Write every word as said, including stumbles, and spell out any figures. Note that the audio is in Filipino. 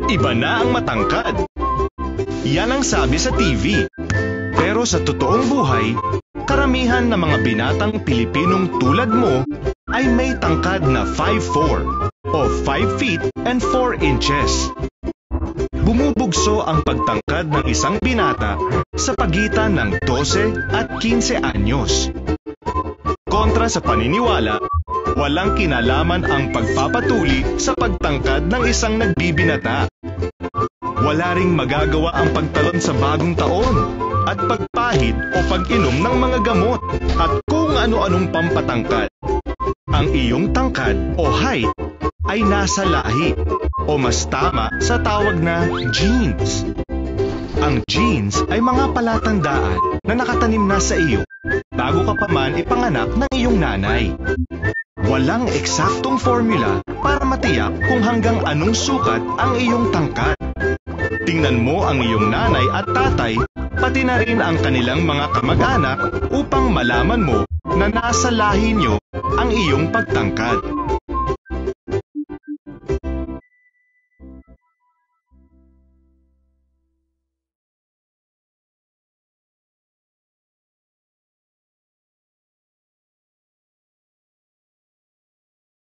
iba na ang matangkad. Yan ang sabi sa T V. Pero sa totoong buhay, karamihan ng mga binatang Pilipinong tulad mo ay may tangkad na five foot four o five feet and four inches. Bumubugso ang pagtangkad ng isang binata sa pagitan ng twelve at fifteen anyos. Kontra sa paniniwala, walang kinalaman ang pagpapatuli sa pagtangkad ng isang nagbibinata. Wala ring magagawa ang pagtalon sa bagong taon at pagpahid o pag-inom ng mga gamot at kung ano-anong pampatangkad. Ang iyong tangkad o height ay nasa lahi o mas tama sa tawag na genes. Ang genes ay mga palatandaan na nakatanim na sa iyo bago ka pa man ipanganak ng iyong nanay. Walang eksaktong formula para matiyak kung hanggang anong sukat ang iyong tangkad. Tingnan mo ang iyong nanay at tatay, pati na rin ang kanilang mga kamag-anak upang malaman mo na nasa lahi nyo ang iyong pagtangkad.